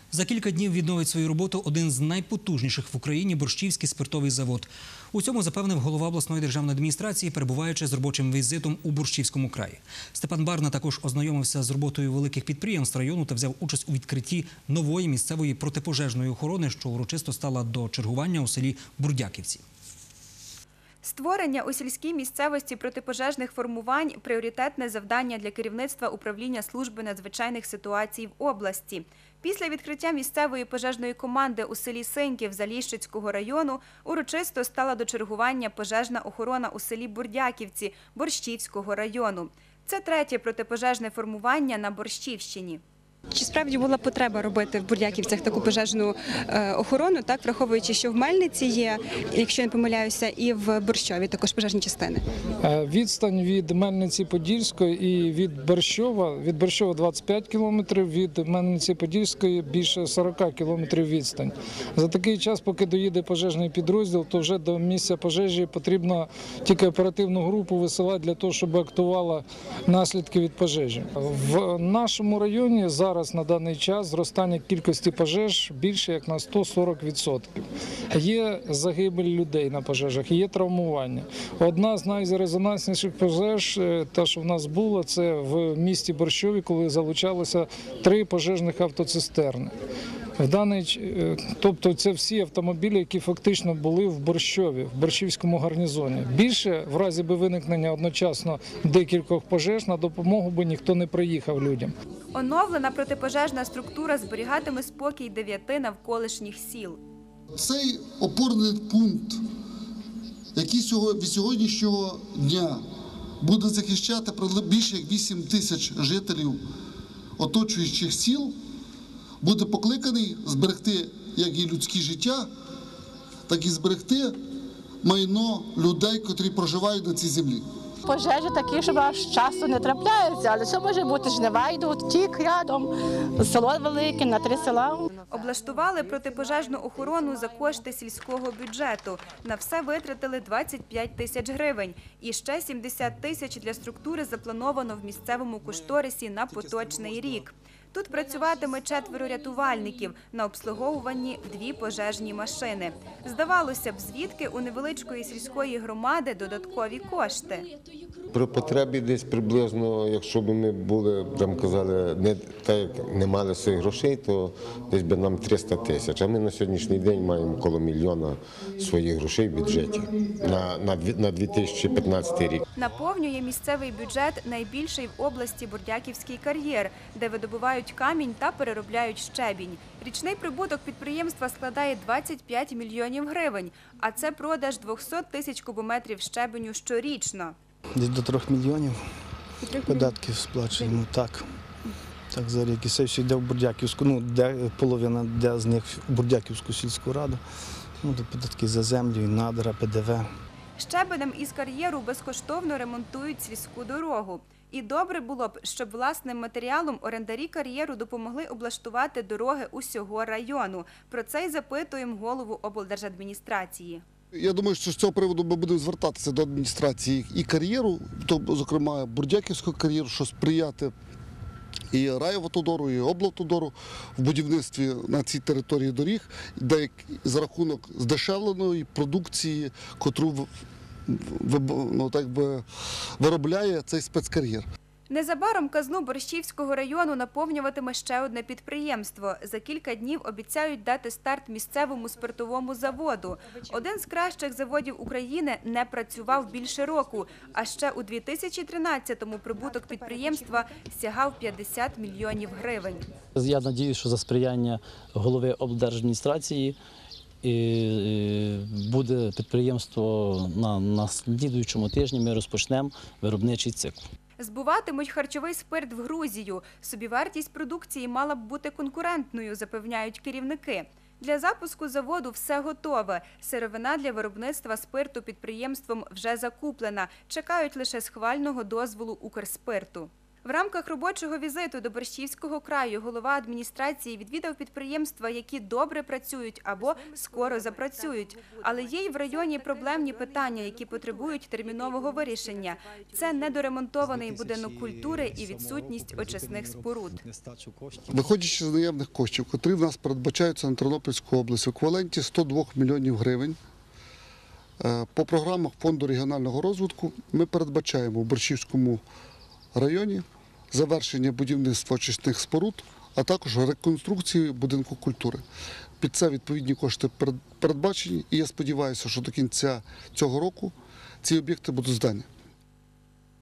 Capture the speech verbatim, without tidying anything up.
За кілька днів відновить свою роботу один з найпотужніших в Україні Борщівський спиртовий завод. У цьому запевнив голова обласної державної адміністрації, перебуваючи з робочим візитом у Борщівському краї. Степан Барна також ознайомився з роботою великих підприємств району та взяв участь у відкритті нової місцевої протипожежної охорони, що урочисто стала до чергування у селі Бурдяківці. Створення у сільській місцевості протипожежних формувань – пріоритетне завдання для керівництва управління служби надзвичайних ситуацій в області. Після відкриття місцевої пожежної команди у селі Синьків Заліщицького району урочисто стала до чергування пожежна охорона у селі Бурдяківці Борщівського району. Це третє протипожежне формування на Борщівщині. Чи справді була потреба робити в Бурдяківцях таку пожежну охорону, так, враховуючи, що в Мельниці є, якщо не помиляюся, і в Борщові також пожежні частини? Відстань від Мельниці-Подільської і від Борщова, від Борщова двадцять п'ять кілометрів, від Мельниці-Подільської більше сорок кілометрів відстань. За такий час, поки доїде пожежний підрозділ, то вже до місця пожежі потрібно тільки оперативну групу висилати для того, щоб актувала наслідки від пожежі. В нашому районі зараз Зараз на даний час зростання кількості пожеж більше як на сто сорок відсотків. Є загибель людей на пожежах, є травмування. Одна з найрезонансніших пожеж, та що в нас було, це в місті Борщові, коли залучалося три пожежних автоцистерни. В даний, тобто це всі автомобілі, які фактично були в Борщові, в Борщівському гарнізоні. Більше, в разі би виникнення одночасно декількох пожеж, на допомогу би ніхто не приїхав людям. Оновлена протипожежна структура зберігатиме спокій дев'яти навколишніх сіл. Цей опорний пункт, який від сьогоднішнього дня буде захищати більше як вісім тисяч жителів оточуючих сіл, буде покликаний зберегти як і людське життя, так і зберегти майно людей, котрі проживають на цій землі. Пожежі такі, що аж часто не трапляються, але це може бути жнива, йдуть тік рядом, село велике, на три села. Облаштували протипожежну охорону за кошти сільського бюджету. На все витратили двадцять п'ять тисяч гривень. І ще сімдесят тисяч для структури заплановано в місцевому кошторисі на поточний рік. Тут працюватиме четверо рятувальників, на обслуговуванні дві пожежні машини. Здавалося б, звідки у невеличкої сільської громади додаткові кошти? При потребі десь приблизно, якщо б ми були, там казали, не, так, не мали своїх грошей, то десь би нам триста тисяч. А ми на сьогоднішній день маємо коло мільйона своїх грошей в бюджеті на, на, на дві тисячі п'ятнадцятий рік. Наповнює місцевий бюджет найбільший в області Бурдяківський кар'єр, де видобувають камінь та переробляють щебінь. Річний прибуток підприємства складає двадцять п'ять мільйонів гривень, а це продаж двісті тисяч кубометрів щебеню щорічно. Десь до трьох мільйонів податків сплачуємо, так. Так, за рік. І це все йде в Бурдяківську, ну, де, половина де з них в Бурдяківську сільську раду. Ну, то податки за землю, надра, Пе Де Ве. Щебенем із кар'єру безкоштовно ремонтують сільську дорогу. І добре було б, щоб власним матеріалом орендарі кар'єру допомогли облаштувати дороги усього району. Про це й запитуємо голову облдержадміністрації. Я думаю, що з цього приводу ми будемо звертатися до адміністрації і кар'єру, зокрема Бурдяківського кар'єру, що сприяти і райавтодору, і облавтодору в будівництві на цій території доріг, де за рахунок здешевленої продукції, котру ну, так би, виробляє цей спецкар'єр. Незабаром казну Борщівського району наповнюватиме ще одне підприємство. За кілька днів обіцяють дати старт місцевому спиртовому заводу. Один з кращих заводів України не працював більше року, а ще у дві тисячі тринадцятому прибуток підприємства сягав п'ятдесят мільйонів гривень. Я сподіваюся, що за сприяння голови облдержадміністрації і буде підприємство на наступному тижні, ми розпочнемо виробничий цикл. Збуватимуть харчовий спирт в Грузію. Собівартість продукції мала б бути конкурентною, запевняють керівники. Для запуску заводу все готове. Сировина для виробництва спирту підприємством вже закуплена. Чекають лише схвального дозволу Укрспирту. В рамках робочого візиту до Борщівського краю голова адміністрації відвідав підприємства, які добре працюють або скоро запрацюють. Але є й в районі проблемні питання, які потребують термінового вирішення. Це недоремонтований будинок культури і відсутність очисних споруд. Виходячи з наявних коштів, котрі в нас передбачаються на Тернопільську область в еквіваленті сто два мільйонів гривень, по програмах Фонду регіонального розвитку ми передбачаємо в Борщівському районі завершення будівництва очисних споруд, а також реконструкції будинку культури. Під це відповідні кошти передбачені, і я сподіваюся, що до кінця цього року ці об'єкти будуть здані.